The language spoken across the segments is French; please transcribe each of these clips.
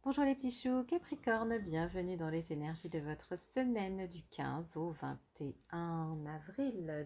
Bonjour les petits choux, Capricorne, bienvenue dans les énergies de votre semaine du 15 au 21 avril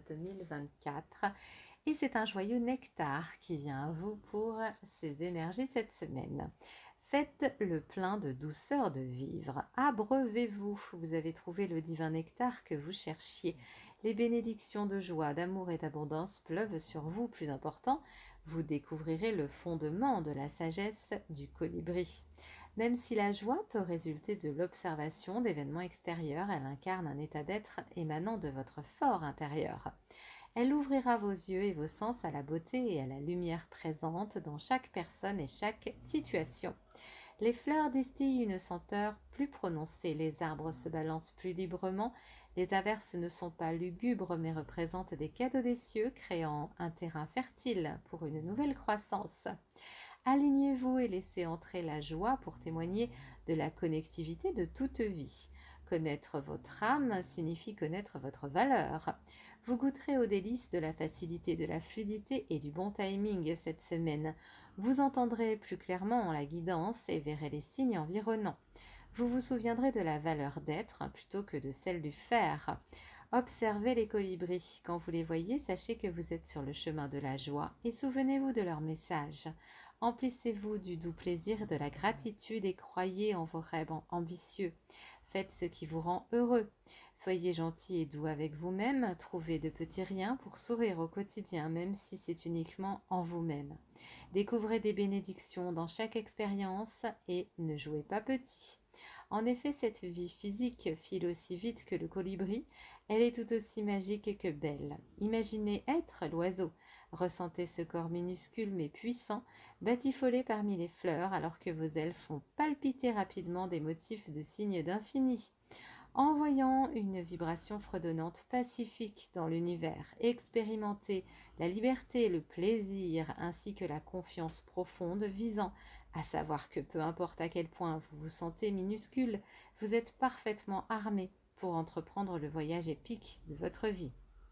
2024. Et c'est un joyeux nectar qui vient à vous pour ces énergies cette semaine. Faites le plein de douceur de vivre, abreuvez-vous, vous avez trouvé le divin nectar que vous cherchiez. Les bénédictions de joie, d'amour et d'abondance pleuvent sur vous, plus important, vous découvrirez le fondement de la sagesse du colibri. Même si la joie peut résulter de l'observation d'événements extérieurs, elle incarne un état d'être émanant de votre fort intérieur. Elle ouvrira vos yeux et vos sens à la beauté et à la lumière présente dans chaque personne et chaque situation. Les fleurs distillent une senteur plus prononcée, les arbres se balancent plus librement, les averses ne sont pas lugubres mais représentent des cadeaux des cieux, créant un terrain fertile pour une nouvelle croissance. Alignez-vous et laissez entrer la joie pour témoigner de la connectivité de toute vie. Connaître votre âme signifie connaître votre valeur. Vous goûterez aux délices de la facilité, de la fluidité et du bon timing cette semaine. Vous entendrez plus clairement la guidance et verrez les signes environnants. Vous vous souviendrez de la valeur d'être plutôt que de celle du faire. Observez les colibris. Quand vous les voyez, sachez que vous êtes sur le chemin de la joie et souvenez-vous de leur message. Emplissez-vous du doux plaisir et de la gratitude et croyez en vos rêves ambitieux. Faites ce qui vous rend heureux. Soyez gentil et doux avec vous-même. Trouvez de petits riens pour sourire au quotidien, même si c'est uniquement en vous-même. Découvrez des bénédictions dans chaque expérience et ne jouez pas petit. En effet, cette vie physique file aussi vite que le colibri, elle est tout aussi magique que belle. Imaginez être l'oiseau, ressentez ce corps minuscule mais puissant, batifolé parmi les fleurs alors que vos ailes font palpiter rapidement des motifs de signes d'infini. Envoyant une vibration fredonnante pacifique dans l'univers, expérimentez la liberté et le plaisir ainsi que la confiance profonde visant à savoir que peu importe à quel point vous vous sentez minuscule, vous êtes parfaitement armé pour entreprendre le voyage épique de votre vie.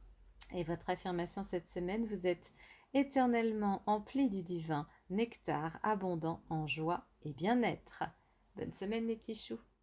Et votre affirmation cette semaine, vous êtes éternellement empli du divin nectar abondant en joie et bien-être. Bonne semaine les petits choux.